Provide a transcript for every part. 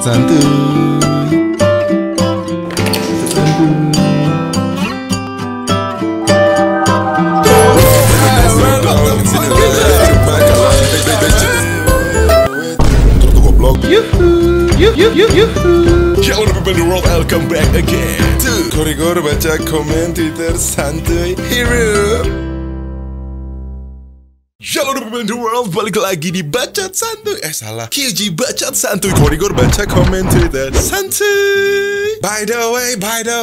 Bacot santuy. Hello people in the world, welcome back again to Korigor baca komen Twitter santuy hero. Halo people in the world, balik lagi di Bacot Santuy. Salah, QG Bacot Santuy. Korigor baca komen Twitter santuy. By the way,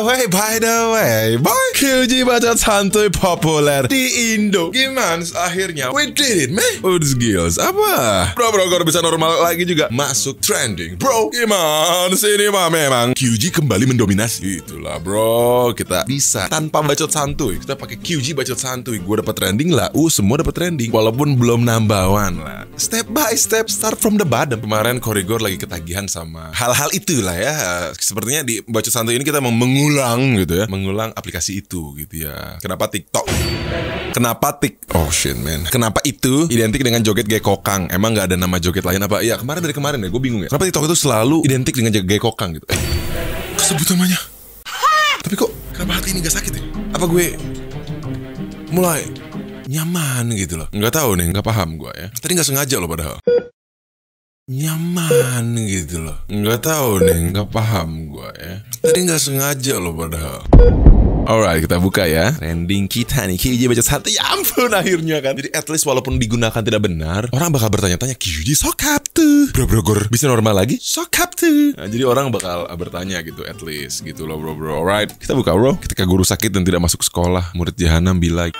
boy, QG Bacot Santuy populer di Indo. Gimana akhirnya? We did it, man. Udah skills apa? Bro, kalau bisa normal lagi juga masuk trending. Bro, gimana sih ini mah memang QG kembali mendominasi. Itulah bro, kita bisa tanpa Bacot Santuy. Kita pakai QG Bacot Santuy. Gue dapat trending lah. Semua dapat trending. Walaupun belum number one lah. Step by step, start from the bottom. Kemarin Korigor lagi ketagihan sama hal-hal itulah ya. Sepertinya di Bacot Santuy ini kita mau mengulang gitu ya. Mengulang aplikasi itu gitu ya. Kenapa TikTok? Oh shit man. Kenapa itu identik dengan joget gekokang? Emang gak ada nama joget lain apa? Ya dari kemarin ya gue bingung ya. Kenapa TikTok itu selalu identik dengan gekokang gitu? Kesebut namanya. Tapi kok kenapa hati ini gak sakit ya? Apa gue mulai nyaman gitu loh. Nggak tahu nih, nggak paham gue ya. Tadi nggak sengaja loh padahal. Nyaman gitu loh. Nggak tahu nih, nggak paham gue ya. Tadi nggak sengaja loh padahal. Alright, kita buka ya. Trending kita nih, QG Bacot Santuy. Ya ampun akhirnya kan. Jadi at least walaupun digunakan tidak benar, orang bakal bertanya-tanya, QG sokap tuh. Bro, bisa normal lagi? Sokap tuh. Nah, jadi orang bakal bertanya gitu at least gitu loh bro. Alright, kita buka bro. Ketika guru sakit dan tidak masuk sekolah, murid jahanam bilang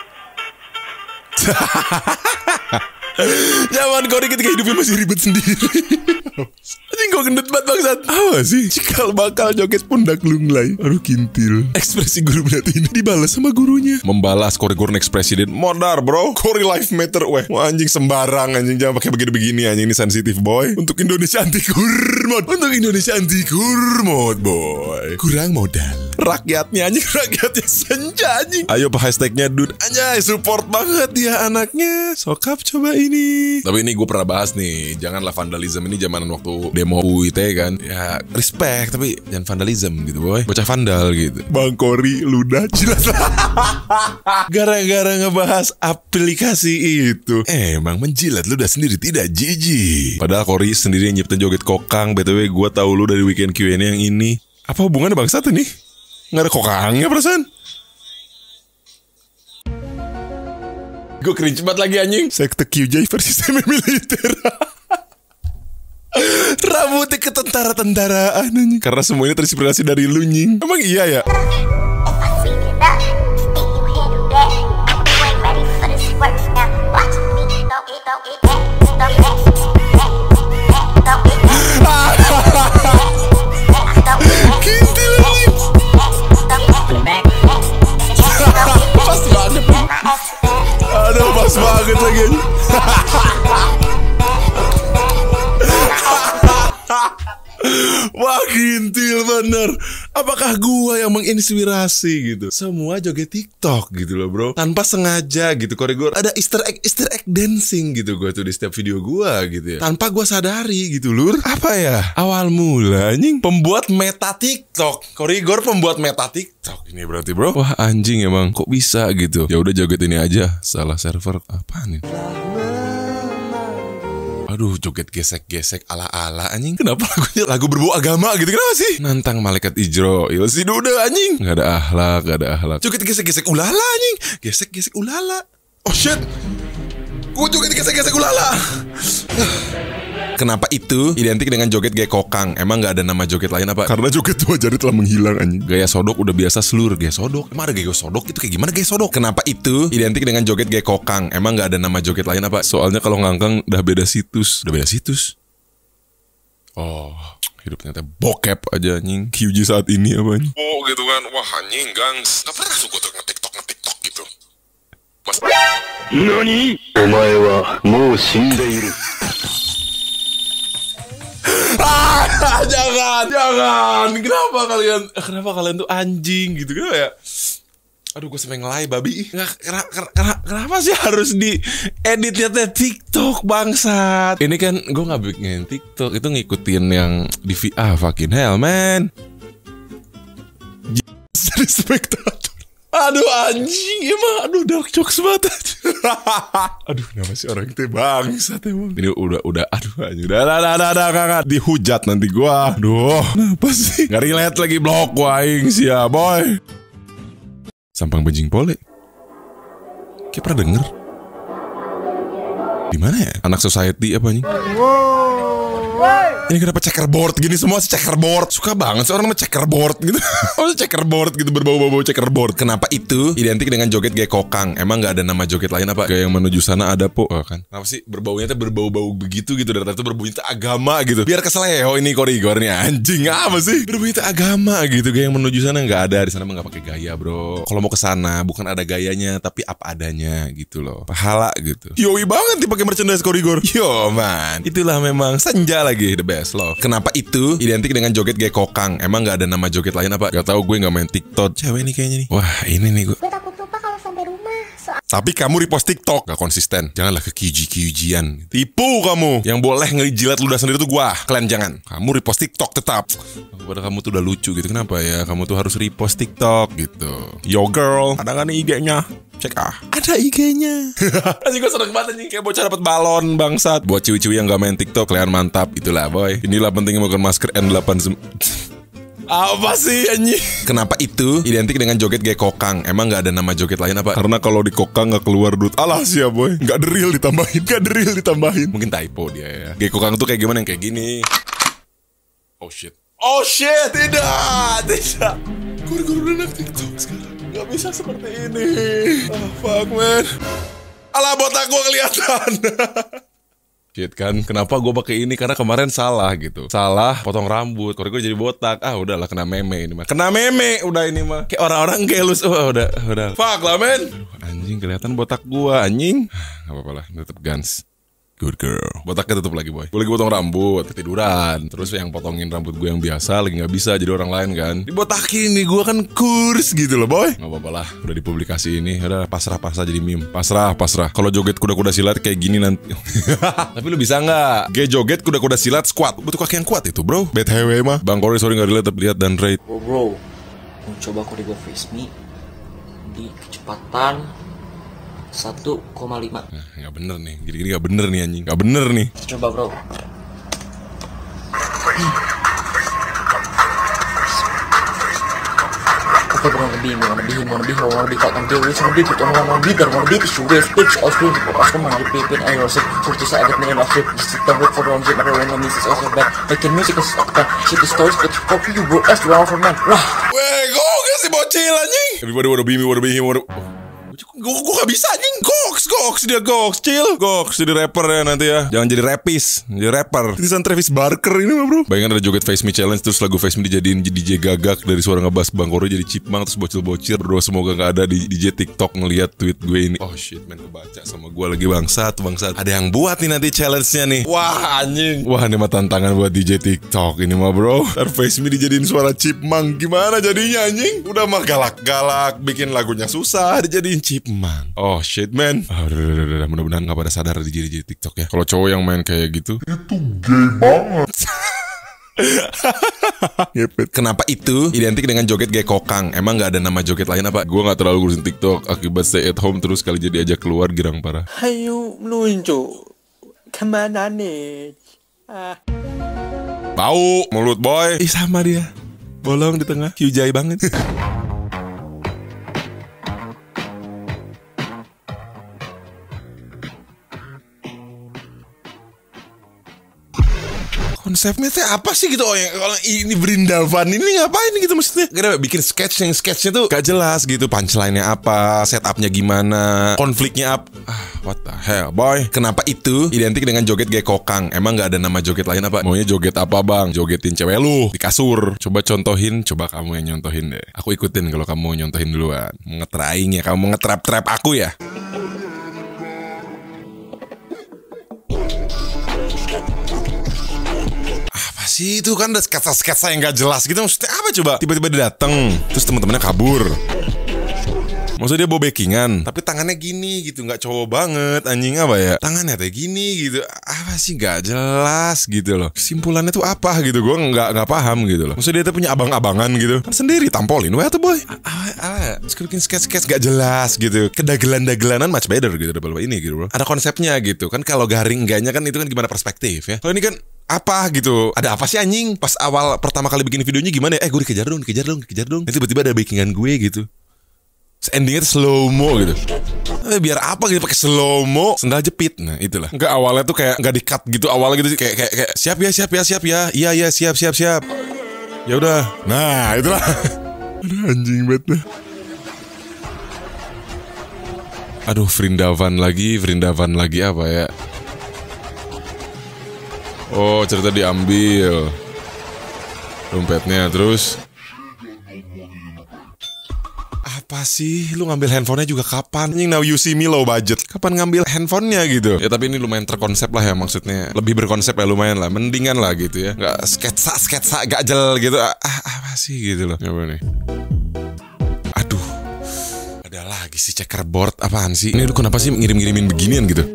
Nyaman kau ketika hidupnya masih ribet sendiri. Anjing kau gendut banget bangsat. Apa sih? Cikal bakal joget pundak lunglai. Aduh kintil. Ekspresi guru berarti ini dibalas sama gurunya. Membalas Korigor next president. Modar bro. Kori life matter. Wah anjing sembarang. Anjing jangan pakai begini-begini. Anjing ini sensitif boy. Untuk Indonesia anti kurmod. Boy. Kurang modal. Rakyatnya anjing. Rakyatnya senja anjing. Ayo pak hashtagnya dude. Anjay support banget dia anaknya. Sokap coba ini. Tapi ini gue pernah bahas nih. Janganlah vandalisme ini zaman waktu demo UIT kan. Ya respect tapi jangan vandalisme gitu boy. Bocah vandal gitu. Bang Kori ludah jilat. Gara-gara ngebahas aplikasi itu. Emang menjilat ludah sendiri tidak jijik. Padahal Kori sendiri yang nyiptain joget kokang. BTW gue tahu lu dari weekend Q&A yang ini. Apa hubungannya bangsat nih? Nggak ada kokangnya perasaan. Gue cringe banget lagi anjing. Sekte QJ versi semi militer. Rambutnya ketentara-tentaraan anjing. Karena semua ini terinspirasi dari lu nying. Emang iya ya? Kintil anjing. Pas banget. Aduh pas banget lagi. Wah kintil bener. Apakah gua yang menginspirasi gitu? Semua joget TikTok gitu loh bro. Tanpa sengaja gitu Korigor. Ada easter egg dancing gitu gua tuh di setiap video gua gitu ya. Tanpa gua sadari gitu lur. Apa ya? Awal mula anjing pembuat meta TikTok. Korigor pembuat meta TikTok ini berarti bro. Wah anjing emang kok bisa gitu. Ya udah joget ini aja. Salah server apaan ini? Aduh joget gesek-gesek ala-ala anjing. Kenapa lagunya lagu berbau agama gitu? Kenapa sih? Nantang malaikat Ijroil si duda anjing. Gak ada akhlak. Joget gesek-gesek ulala anjing. Gesek-gesek ulala. Oh shit. Gue joget gesek-gesek ulala. Kenapa itu identik dengan joget gekokang? Emang gak ada nama joget lain apa? Karena joget tua jari telah menghilang anjing. Gaya sodok udah biasa seluruh gaya sodok. Emang ada gaya sodok itu kayak gimana gaya sodok? Kenapa itu identik dengan joget gekokang? Emang gak ada nama joget lain apa? Soalnya kalau ngangkang udah beda situs. Oh, hidup ternyata bokep aja anjing. QG saat ini apa anjing? Oh gitu kan. Wah anjing gangs. Gak pernah suka tuh nge-tiktok gitu. Mas Nani? Omae wa mou shindeiru. Jangan. Kenapa kalian tuh anjing gitu? Kenapa ya? Aduh, gue sampai ngelay babi. Kenapa sih harus di editnya TikTok bangsat? Ini kan gue nggak bikin TikTok, itu ngikutin yang di fucking hell man. Jadi spektator. Aduh anjing emang. Aduh dark jokes banget. Aduh kenapa sih orang itu bangsat emang. Ini udah aduh anjing. Udah dihujat nanti gua. Aduh kenapa sih? Gak relate lagi blok waing sih ya boy. Sampang Benjing Pole. Kayak pernah denger. Di mana ya? Anak society apa nih? Ini kenapa checkerboard gini semua sih checkerboard? Suka banget sih orang nama checkerboard gitu. Oh checkerboard gitu berbau-bau checkerboard. Kenapa itu identik dengan joget gaya kokang? Emang nggak ada nama joget lain apa? Gaya yang menuju sana ada po kan? Kenapa sih berbaunya tuh berbau-bau begitu gitu? Dari itu berbunyi tuh agama gitu. Biar keseleo ini korigornya anjing apa sih? Berbunyi tuh agama gitu. Gaya yang menuju sana nggak ada di sana mah nggak pakai gaya bro. Kalau mau ke sana bukan ada gayanya tapi apa adanya gitu loh. Pahala gitu. Yoi banget dipakai merchandise korigor. Yo man, itulah memang senja lagi the best loh. Kenapa itu identik dengan joget gaya kokang? Emang nggak ada nama joget lain apa? Gak tau gue nggak main TikTok. Cewek nih kayaknya nih. Wah ini nih gue. Takut lupa kalau sampai rumah. Tapi kamu repost TikTok gak konsisten. Janganlah kekiuji-kiujian. Tipu kamu. Yang boleh ngejilat ludah sendiri tuh gua. Kalian jangan. Kamu repost TikTok tetap. Padahal kamu tuh udah lucu gitu. Kenapa ya? Kamu tuh harus repost TikTok gitu. Yo girl, ada gak nih IG-nya? Cek ada IG-nya. Anjing gue seneng banget anjing. Kayak bocah dapet balon bangsat. Buat ciwi-ciwi yang gak main TikTok, kalian mantap. Itulah boy. Inilah pentingnya menggunakan masker N89. Apa sih anjing? Kenapa itu identik dengan joget gaya kokang? Emang gak ada nama joget lain apa? Karena kalau di kokang gak keluar duit. Alah sih ya boy. Gak deril ditambahin. Mungkin typo dia ya. Gaya kokang tuh kayak gimana yang kayak gini. Oh shit. Tidak. Gue udah anak TikTok sekarang. Gak bisa seperti ini. Oh fuck man. Alah botak gue kelihatan. Shit kan, kenapa gue pakai ini? Karena kemarin salah gitu. Salah potong rambut, kalau gue jadi botak. Ah udahlah kena meme ini mah. Kena meme udah ini mah. Kayak orang-orang gelus. Oh udah. Fuck lah men. Anjing kelihatan botak gue anjing. Gak apa-apa lah, tetep Guns. Good girl. Botaknya tutup lagi boy. Gue lagi potong rambut, ketiduran. Terus yang potongin rambut gue yang biasa lagi gak bisa jadi orang lain kan. Dibotakin nih, gue kan kurs gitu loh boy. Gak apa-apa lah, udah dipublikasi ini. Udah pasrah jadi meme. Pasrah. Kalau joget kuda-kuda silat kayak gini nanti. Tapi lu bisa gak? Kayak joget kuda-kuda silat squat. Butuh kaki yang kuat itu bro. BTW mah. Bang Kori sorry gak relate tapi lihat dan rate. Bro, mau coba koridor face me di kecepatan 1,5. Nah, gak bener nih, gini-gini gak bener nih anjing. Gak bener nih. Coba bro. Oke bro, lebih kok nanti wis lebih kita mau bidar mau bidar sudah speech Australia aku mau dipipin ayo sih kurti saya agak nih masih sistem work for one zip ada one miss also bad making music is kan shit stories but copy you bro as well for man wah weh gue kasih bocil anjing everybody wanna be me Gue gak bisa anjing. Goks jadi rapper ya nanti ya. Jangan jadi rapis, jadi rapper. Titisan Travis Barker ini mah bro. Bayangin ada joget Face Me Challenge. Terus lagu Face Me dijadiin DJ Gagak. Dari suara ngebas Bang Koro jadi Chipmunk. Terus bocil-bocil berdoa semoga gak ada di DJ TikTok ngeliat tweet gue ini. Oh shit man, kebaca sama gue lagi bangsat. Ada yang buat nih nanti challenge-nya nih. Wah anjing. Wah ini mah tantangan buat DJ TikTok ini mah bro. Ntar Face Me dijadiin suara Chipmunk. Gimana jadinya anjing? Udah mah galak-galak. Bikin lagunya susah dijadiin Chipmunk. Oh shit man. Udah mudah-mudahan gak pada sadar di DJ TikTok ya. Kalau cowok yang main kayak gitu itu gay banget. Kenapa itu identik dengan joget gaya kokang? Emang gak ada nama joget lain apa? Gue gak terlalu ngurusin TikTok. Akibat stay at home terus kali jadi ajak keluar girang parah. Ayo meluncur kemana nih? Bau mulut boy. Ih sama dia. Bolong di tengah. Hyujai banget. Konsepnya teh apa sih gitu? Oh yang kalau ini Brindavan ini ngapain gitu maksudnya? Kita bikin sketchnya tuh gak jelas gitu. Punchline-nya apa, setupnya gimana, konfliknya apa. What the hell boy? Kenapa itu identik dengan joget gaya kokang? Emang gak ada nama joget lain apa? Maunya joget apa bang? Jogetin cewek lu di kasur. Coba contohin, coba kamu yang nyontohin deh. Aku ikutin kalau kamu mau nyontohin duluan. Nge-trying ya, kamu mau nge-trap aku ya? Sih itu kan ada sketsa yang gak jelas gitu. Maksudnya apa coba? Tiba-tiba dia dateng, terus teman-temannya kabur. Maksudnya dia bawa backingan, tapi tangannya gini gitu, nggak cowok banget anjing. Apa ya, tangannya kayak gini gitu, apa sih, nggak jelas gitu loh. Kesimpulannya tuh apa gitu, gue nggak paham gitu loh. Maksudnya dia tuh punya abang-abangan gitu, kan sendiri tampolin, wah tuh boy. Terus bikin sketch gak jelas gitu, kedagelan-dagelanan much better gitu daripada ini gitu bro. Ada konsepnya gitu kan, kalau garing enggaknya kan itu kan gimana perspektif ya. Kalau ini kan apa gitu, ada apa sih anjing? Pas awal pertama kali bikin videonya gimana ya? Gue dikejar dong. Nanti tiba-tiba ada backingan gue gitu. Endingnya tuh slow mo gitu. Biar apa gitu pakai slow mo, sendal jepit. Nah itulah. Enggak, awalnya tuh kayak nggak di cut gitu awalnya gitu, kayak siap ya. Iya siap. Ya udah. Nah itulah. Aduh anjing banget dah. Aduh, Vrindavan lagi apa ya? Oh, cerita diambil dompetnya, terus apa sih? Lu ngambil handphonenya juga kapan? Anjing, now you see me low budget. Kapan ngambil handphonenya gitu? Ya tapi ini lumayan terkonsep lah ya, maksudnya lebih berkonsep ya, lumayan lah, mendingan lah gitu ya. Nggak sketsa gajel gitu. Apa sih gitu loh. Coba nih. Aduh, ada lagi sih checkerboard, apaan sih? Ini lu kenapa sih ngirim-ngirimin beginian gitu?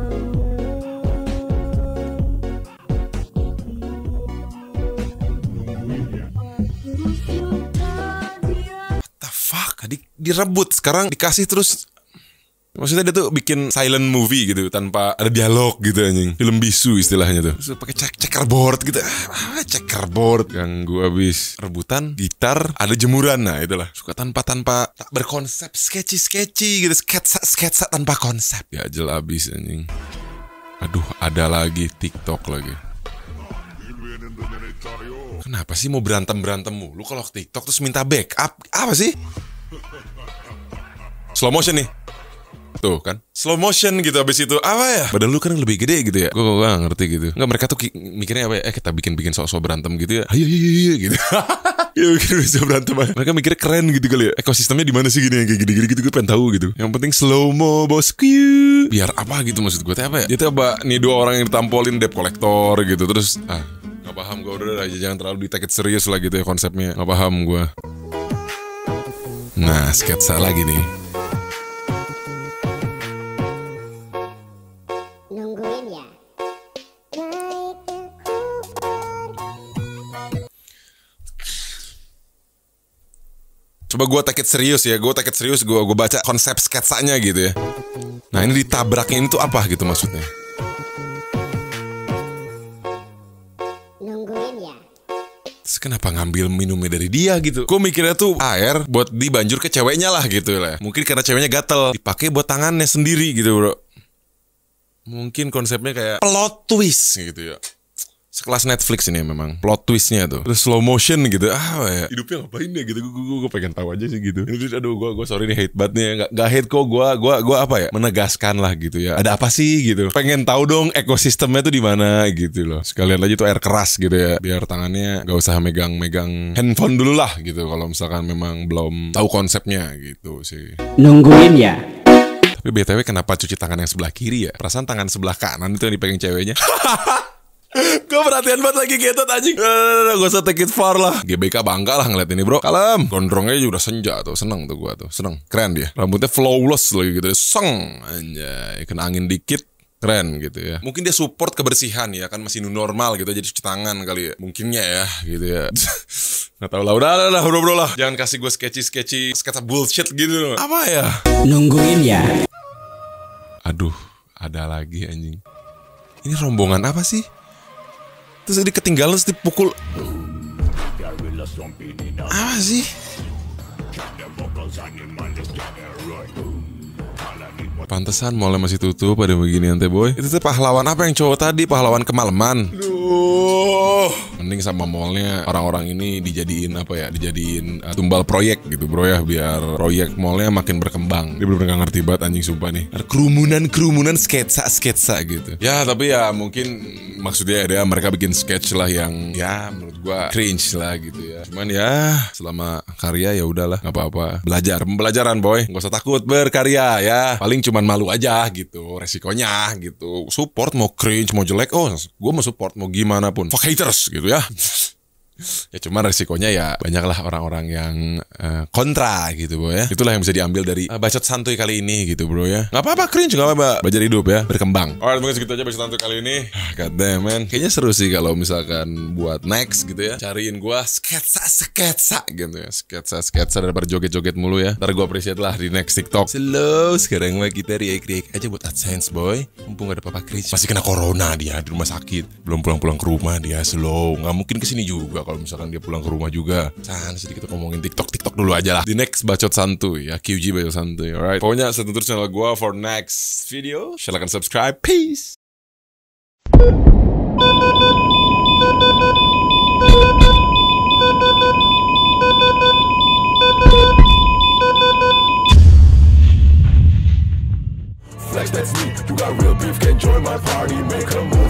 Direbut, sekarang dikasih terus. Maksudnya dia tuh bikin silent movie gitu tanpa ada dialog gitu anjing. Film bisu istilahnya tuh. Terus pakai checkerboard gitu. Checkerboard ganggu abis. Rebutan, gitar, ada jemuran. Nah itulah. Suka tanpa tak berkonsep, sketchy gitu. Sketsa tanpa konsep. Ya jel abis anjing. Aduh, ada lagi TikTok lagi. Kenapa sih mau berantem mulu kalau TikTok terus minta backup? Apa sih? Slow motion nih. Tuh kan, slow motion gitu, abis itu apa ya? Padahal lu kan lebih gede gitu ya. Gue gak ngerti gitu. Nggak, mereka tuh mikirnya apa ya? Kita bikin sok-sok berantem gitu ya. Ayo gitu. Ya bikin bisa berantem aja. Mereka mikirnya keren gitu kali ya. Ekosistemnya di mana sih gini, yang kayak gini gitu. Gue pengen tahu gitu. Yang penting slow mo bosku. Biar apa gitu, maksud gue apa ya? Dia tuh apa? Nih dua orang yang ditampolin debt collector gitu. Terus nggak paham gue, udah aja, jangan terlalu di take it serius lah gitu ya konsepnya. Nggak paham gue. Nah, sketsa lagi nih. Nungguin ya. Coba gue take it serius ya. Gue baca konsep sketsanya gitu ya. Nah ini ditabraknya ini tuh apa gitu maksudnya? Nungguin ya. Terus kenapa ngambil minumnya dari dia gitu? Gue mikirnya tuh air buat dibanjur ke ceweknya lah gitu lah. Mungkin karena ceweknya gatel, dipakai buat tangannya sendiri gitu bro. Mungkin konsepnya kayak plot twist gitu ya. Sekelas Netflix ini memang plot twistnya tuh. Terus slow motion gitu. Ya hidupnya ngapain ya gitu. Gue pengen tahu aja sih gitu. Aduh gue sorry nih hate banget nih. Gak hate kok. Gue apa ya, menegaskan lah gitu ya. Ada apa sih gitu. Pengen tahu dong ekosistemnya tuh di mana gitu loh. Sekalian aja tuh air keras gitu ya. Biar tangannya gak usah megang handphone dulu lah gitu. Kalau misalkan memang belum tahu konsepnya gitu sih. Nungguin ya. Tapi BTW kenapa cuci tangan yang sebelah kiri ya? Perasaan tangan sebelah kanan itu yang dipegang ceweknya. Gue perhatian banget lagi getot anjing. Gue usah take it far lah. GBK bangga lah ngeliat ini bro. Kalem. Gondrongnya juga udah senja tuh. Seneng tuh gue tuh. Seneng. Keren dia. Rambutnya flawless lagi gitu. Seng. Anjay. Kena angin dikit. Keren gitu ya. Mungkin dia support kebersihan ya. Kan masih new normal gitu. Jadi cuci tangan kali ya. Mungkinnya ya gitu ya. Gak tau lah. Udah bro lah. Jangan kasih gue sketchy sketsa bullshit gitu. Apa ya? Nungguin ya. Aduh. Ada lagi anjing. Ini rombongan apa sih? Terus dia ketinggalan, terus dipukul. Apa sih? Pantesan mallnya masih tutup pada beginian teh boy. Itu tuh pahlawan apa yang cowok tadi? Pahlawan kemalaman. Duh. Mending sama mallnya orang-orang ini dijadiin apa ya? Dijadiin tumbal proyek gitu bro ya. Biar proyek mallnya makin berkembang. Dia bener-bener gak ngerti banget anjing sumpah nih. Ada kerumunan sketsa gitu. Ya tapi ya mungkin maksudnya ya mereka bikin sketch lah yang ya menurut gua cringe lah gitu ya. Cuman ya selama karya ya udahlah, nggak apa-apa. Pembelajaran boy. Gak usah takut berkarya ya. Paling cuman malu aja gitu, resikonya gitu. Support mau cringe mau jelek, gue mau support mau gimana pun. Fuck haters gitu ya. Ya cuma resikonya ya banyaklah orang-orang yang kontra gitu bro ya. Itulah yang bisa diambil dari bacot santuy kali ini gitu bro ya. Gak apa-apa, cringe gak apa-apa, belajar hidup ya, berkembang. Alright, mungkin segitu aja bacot santuy kali ini. God damn man, kayaknya seru sih kalau misalkan buat next gitu ya, cariin gua sketsa gitu ya, sketsa daripada joget-joget mulu ya. Ntar gua appreciate lah di next TikTok. Slow, sekarang mah kita react aja buat AdSense boy. Mumpung gak ada papa cringe, masih kena corona dia di rumah sakit, belum pulang ke rumah dia. Slow, nggak mungkin kesini juga kalau misalkan dia pulang ke rumah juga. Sedikit ngomongin TikTok dulu aja lah. Di next bacot santuy ya, QG bacot santuy. Alright, pokoknya stay tune terus channel gua for next video. Silahkan subscribe. Peace. Flex, that's me. You got real beef, can join my party. Make a move.